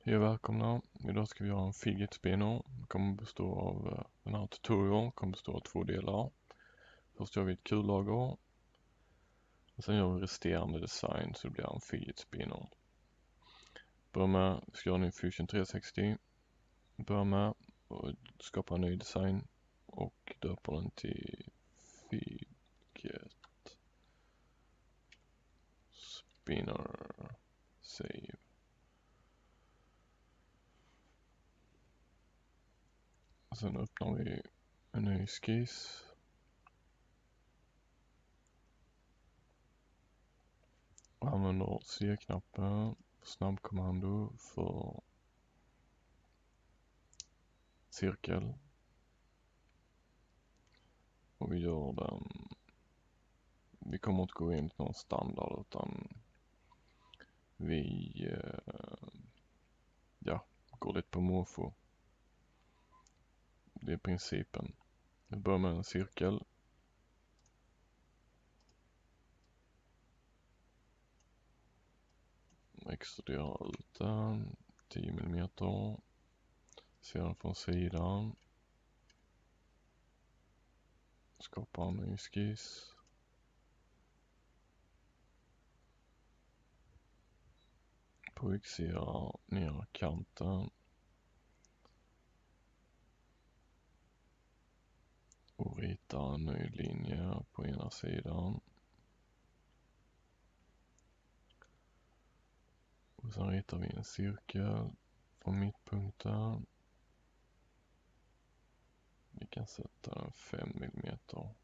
Hej och välkomna. Idag ska vi göra en fidget spinner. Det kommer bestå av den här tutorialen kommer bestå av 2 delar. Först gör vi ett kullager och sen gör vi resterande design så det blir en fidget spinner. Börja med, vi ska göra en ny Fusion 360. Börja med att skapa en ny design och döpa den till fidget spinner. Save. Och sen öppnar vi en ny skiss. Och använder C-knappen, snabbkommando för cirkel. Och vi gör den, vi kommer inte gå in i någon standard utan vi går lite på måfå. Det är principen. Vi börjar med en cirkel. Extruderar ut den 10 mm. Ser den från sidan. Skapar en ny skiss. Projicerar ner kanten. Och ritar en ny linje på ena sidan. Och sen ritar vi en cirkel från mittpunkten. Vi kan sätta den 5 mm.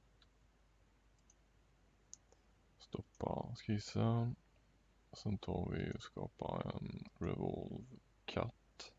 Stoppa skissen. Sen tar vi och skapar en revolve cut.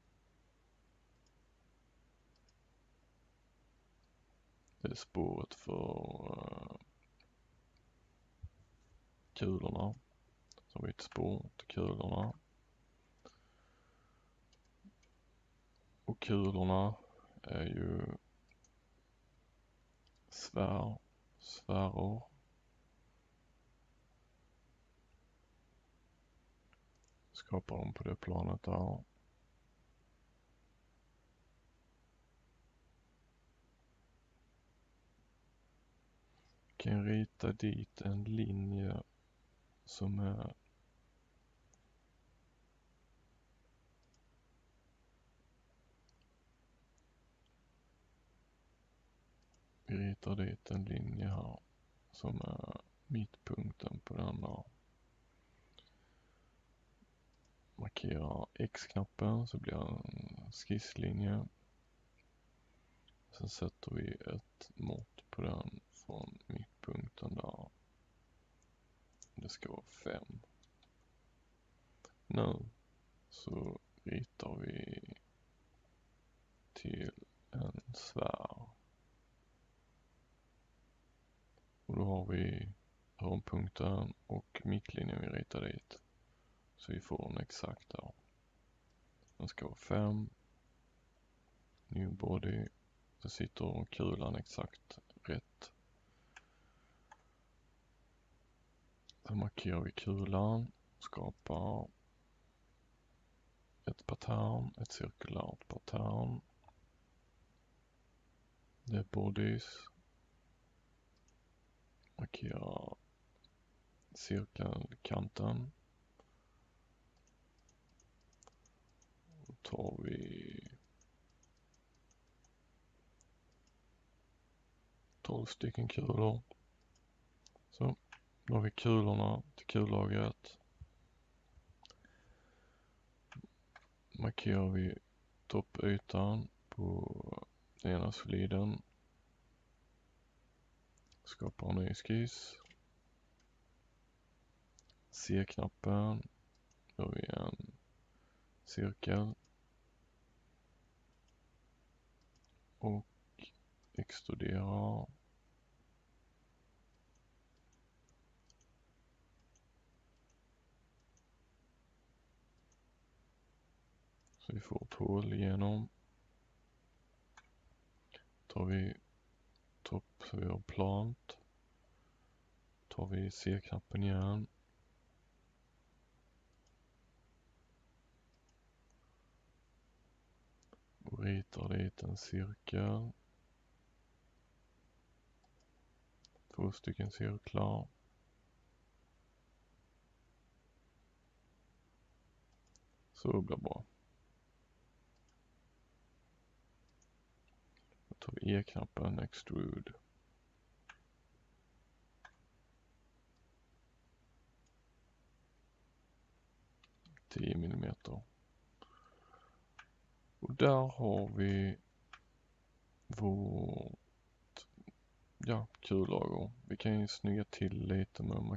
Det är spåret för kulorna. Så har vi ett spår till kulorna. Och kulorna är ju sfäror. Skapar dem på det planet där. Kan rita dit en linje som är vi ritar dit en linje här som är mittpunkten på den där. Markera X-knappen så blir det en skisslinje. Sen sätter vi ett mått på den från mittpunkten där. Det ska vara 5. Nu så ritar vi till en sfär. Och då har vi hörnpunkten och mittlinjen vi ritar dit. Så vi får den exakt där. Den ska vara 5. New body. Så sitter kulan exakt rätt. Sen markerar vi kulan. Skapar ett pattern, ett cirkulärt pattern. Det är bodies. Markerar cirkelkanten. Då tar vi 12 stycken kulor. Så, då har vi kulorna till kullagret. Markerar vi toppytan på den ena soliden. Skapar en ny skiss. C-knappen. Då har vi en cirkel. Och extruderar. Så vi får ett hål igenom. Tar vi topp så vi har plant. Tar vi C-knappen igen. ritar dit en cirkel. 2 stycken cirklar. Så blir bra. Då tar vi E-knappen, extrude. $10 mm. Och där har vi vårt kullager. Vi kan ju snygga till lite med att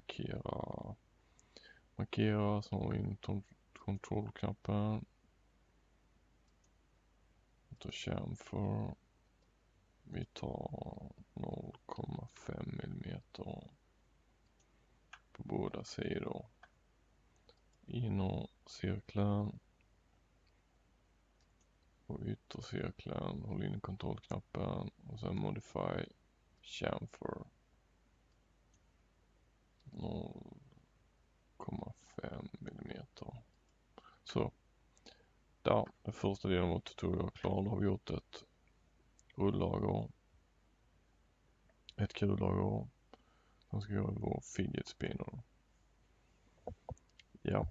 markera, så har vi in kontrollknappen. Vi tar chamfer. Vi tar 0,5 mm på båda sidor. Innercirkeln och yttercirkeln, håll in kontrollknappen och sen modify chamfer 0,5 mm. Så, där är första delen av vårt tutorial klar. Då har vi gjort ett rullager, ett kullager. Sen ska vi göra vår fidget spinner. Ja.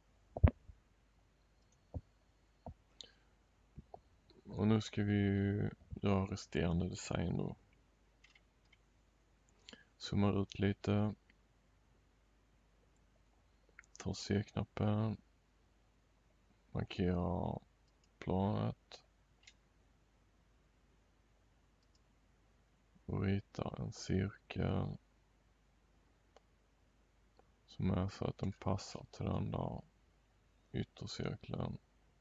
Och nu ska vi göra resterande design då. Zoomar ut lite. Tar C-knappen. Markerar planet. Och ritar en cirkel. Som är så att den passar till den där yttercirkeln.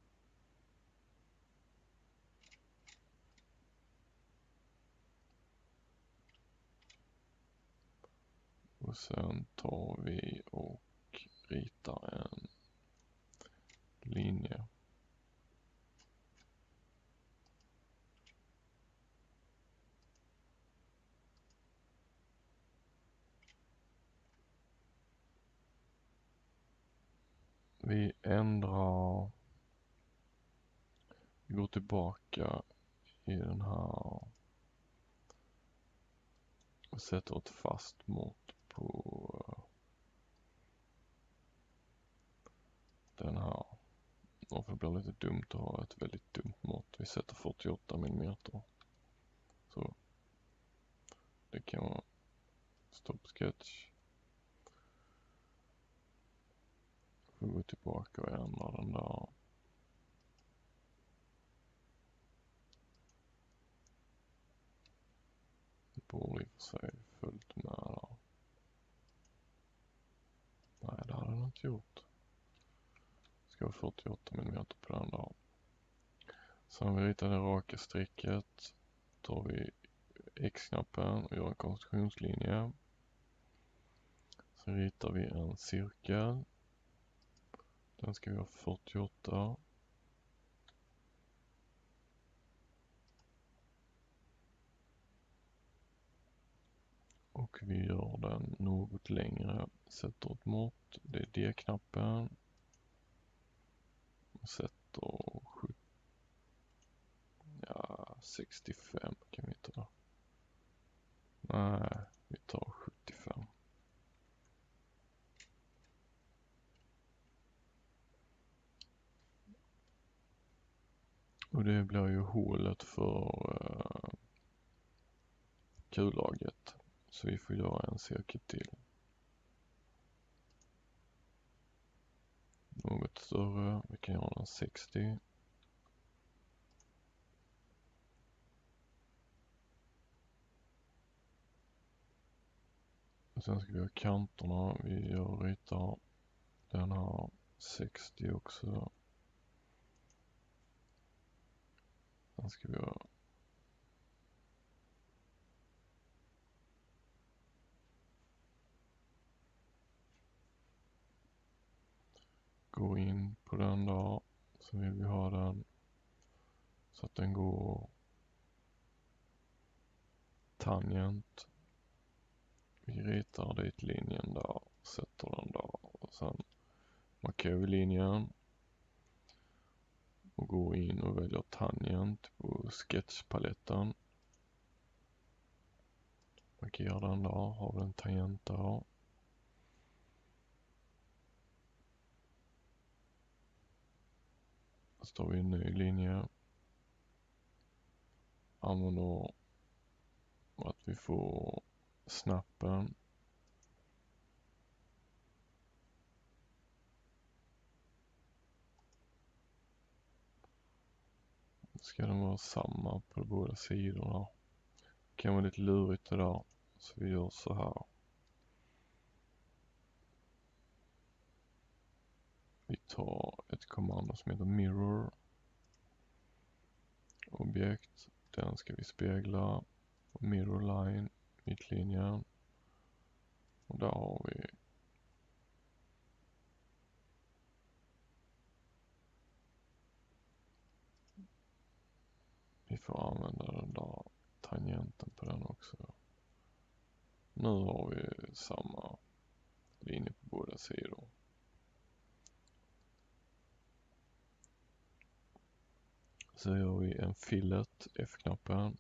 Och sen tar vi och ritar en linje. Vi går tillbaka i den här och sätter ett fast mått på den här. Och det blir lite dumt att ha ett väldigt dumt mått. Vi sätter 48 mm. Så det kan vara stop sketch. Får gå tillbaka och ändra den där. Det borde i och för sig följt med där. Nej, det hade den inte gjort. Ska vara 48 mm på den där. Sen vi ritar det raka strecket. Tar vi X-knappen och gör en konstruktionslinje. Sen ritar vi en cirkel. Den ska vi ha 48. Och vi gör den något längre. Sätter ett mått. Det är D-knappen. Sätter 65 kan vi ta. Nej, vi tar 75. Och det blir ju hålet för kullaget. Så vi får göra en cirkel till. Något större, vi kan göra den 60. Och sen ska vi ha kanterna, vi ritar den här 60 också. Sen ska vi ha gå in på den där, så vill vi ha den så att den går tangent. Vi ritar dit linjen där, sätter den där och sen markerar vi linjen. och går in och väljer tangent på sketchpaletten. Markerar den där, har vi en tangent där. Så tar vi en ny linje. Använder att vi får snappen. Ska den vara samma på båda sidorna. Det kan vara lite lurigt det där. Så vi gör så här. Vi tar ett kommando som heter mirror. Objekt. Den ska vi spegla. Mirror line. Mittlinjen. Och där har vi. Vi får använda den där tangenten på den också. Nu har vi samma linje på båda sidor. Så gör vi en fillet, F-knappen.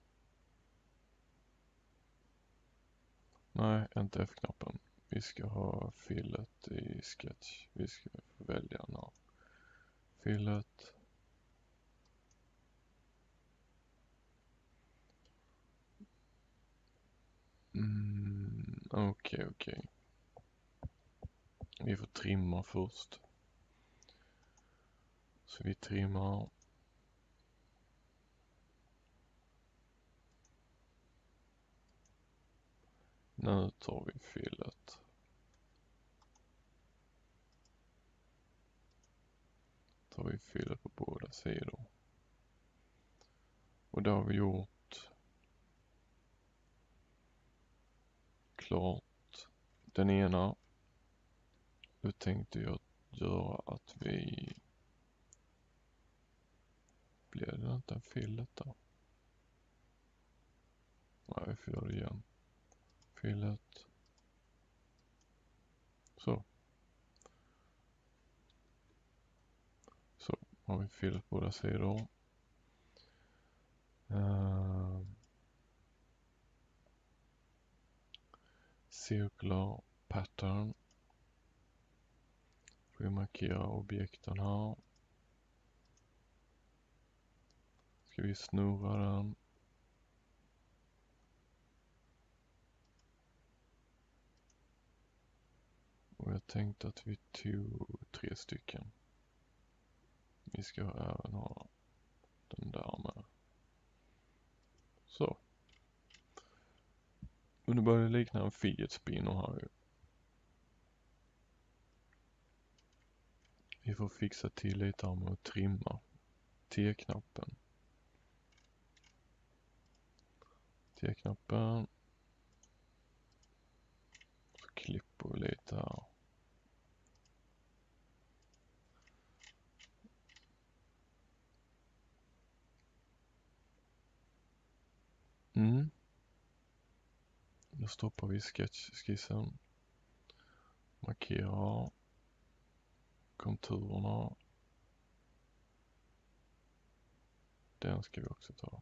Nej, inte F-knappen. Vi ska ha fillet i sketch. Vi ska välja namn. Fillet. Okej. Vi får trimma först. Så vi trimmar. Nu tar vi fillet. Tar vi fillet på båda sidor. Och då har vi gjort klart den ena. Då tänkte jag göra att vi... Blev det inte en fillet då? Nej, vi får göra det igen. Fillet. Så. Så har vi fillet på båda sidor. Circular pattern. Får vi markera objekten här. Ska vi snurra den. Och jag tänkte att vi tog 3 stycken. Vi ska även ha den där med. Så. Och nu börjar det likna en fidget spinner här ju. Vi får fixa till lite här med att trimma. T-knappen. T-knappen. Så klipper vi lite här. Då stoppar vi sketchskissen. Markerar konturerna. Den ska vi också ta.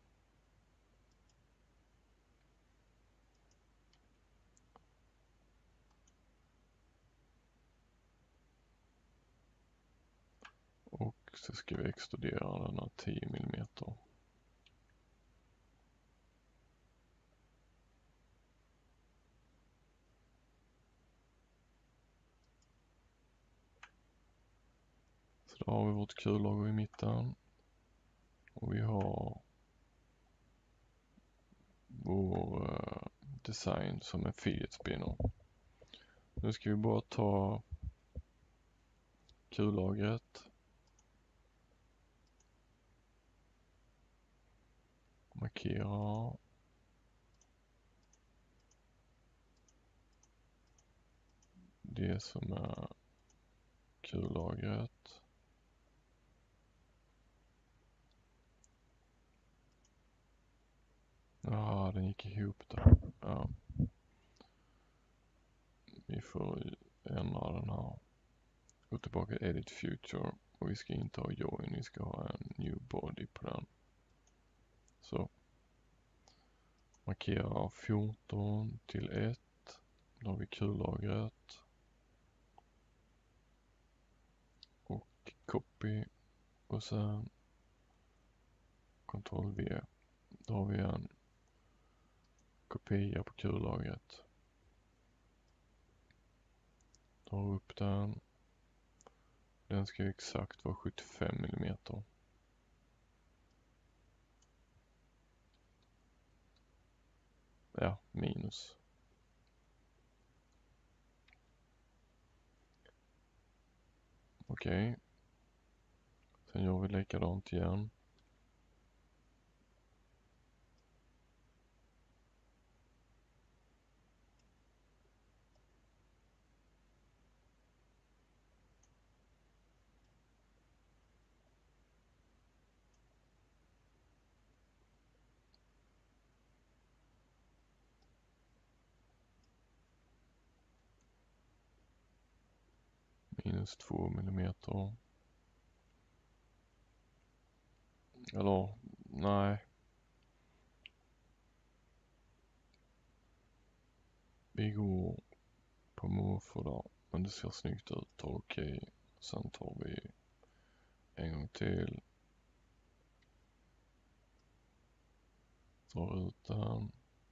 Och så ska vi extrudera den här 10 mm. Så då har vi vårt kullager i mitten. Och vi har vår design som en fidget spinner. Nu ska vi bara ta kullagret. Markera. Det som är kullagret. Ja, den gick ihop där. Ja. Vi får ändra den här. Gå tillbaka till Edit Future. Och vi ska inte ha join, vi ska ha en new body på den. Så. Markera 14 till 1. Då har vi kullagret. Och copy. Och sen Ctrl V. Då har vi en kopia på kullagret. Drar upp den. Den ska exakt vara 75 mm. Ja, minus. Okej. Sen gör vi likadant igen. Minus 2 millimeter. Eller, nej. Vi går på morpher där. Men det ser snyggt ut. Ta okej. Sen tar vi en gång till. Drar ut den.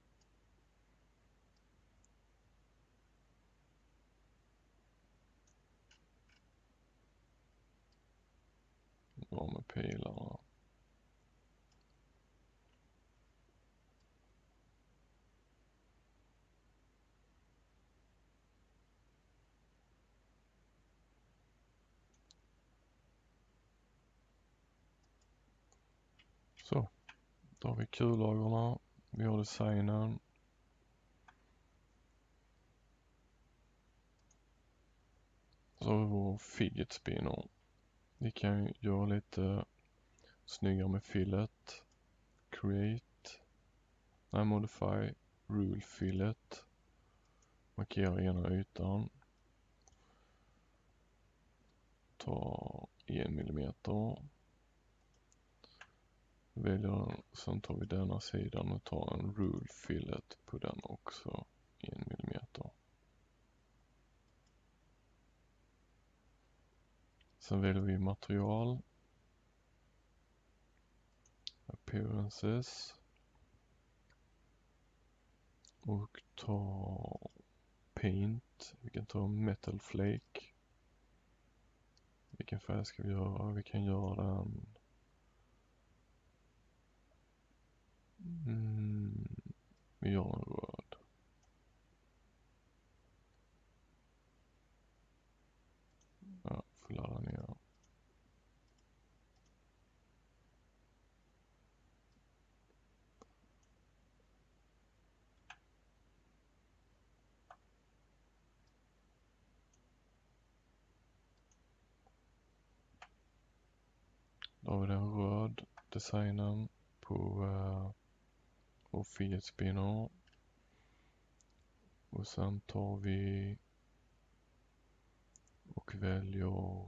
Drar med pilarna. Så. Då har vi kullagerna. Vi har designen. Så har vi vår fidget spinner. Vi kan göra lite snyggare med fillet. Create. Nej, modify. Rule fillet. Markera ena ytan. Ta 1 millimeter. Väljer den. Sen tar vi denna sidan och tar en rule fillet på den också. 1 millimeter. Sen väljer vi material. Appearances. Och ta paint. Vi kan ta metal flake. Vilken färg ska vi göra? Vi kan göra den. Vi gör en röd. Ja, får ladda ner. Då har vi den röd designen på vår fidget spinner. Och sen tar vi och väljer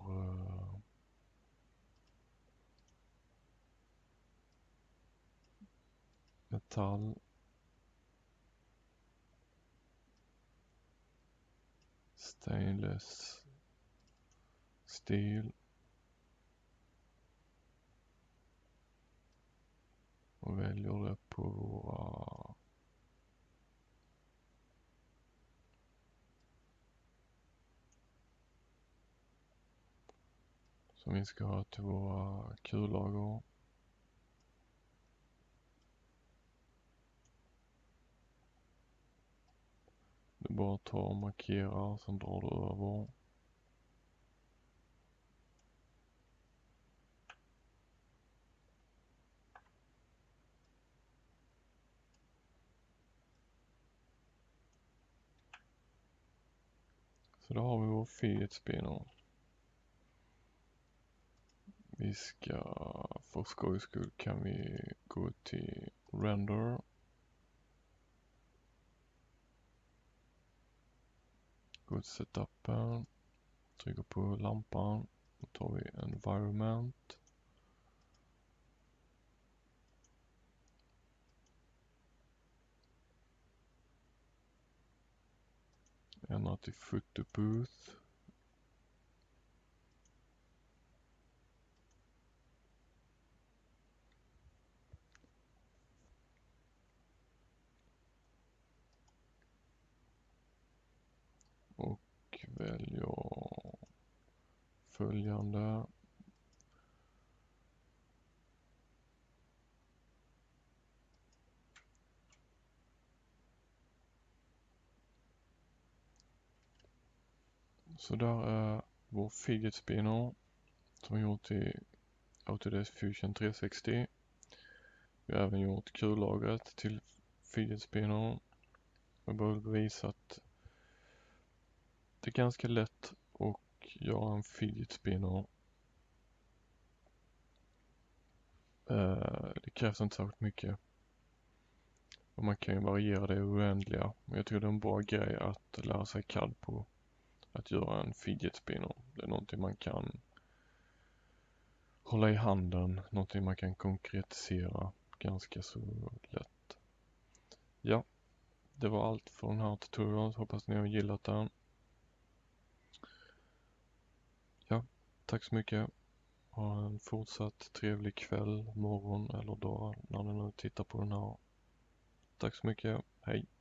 metall. Stainless steel. Och väljer det på våra som vi ska ha till våra kullager. Du bara tar och markerar, sen drar du över. Så då har vi vår fidget spinner. Vi ska, för skojs skull kan vi gå till render. Gå till setupen. Trycker på lampan. Då tar vi environment. Ändra till photo booth. Och väljer följande. Så där är vår fidget spinner som vi gjort i Autodesk Fusion 360. Vi har även gjort kullagret till fidget spinner. Jag bara vill bevisa att det är ganska lätt att göra en fidget spinner. Det krävs inte särskilt mycket. Och man kan ju variera det oändliga. Men jag tror det är en bra grej att lära sig CAD på. Att göra en fidget spinner. Det är någonting man kan hålla i handen. Någonting man kan konkretisera ganska så lätt. Ja, det var allt för den här tutorialen. Hoppas ni har gillat den. Ja, tack så mycket. Ha en fortsatt trevlig kväll, morgon eller dag när ni nu tittar på den här. Tack så mycket. Hej!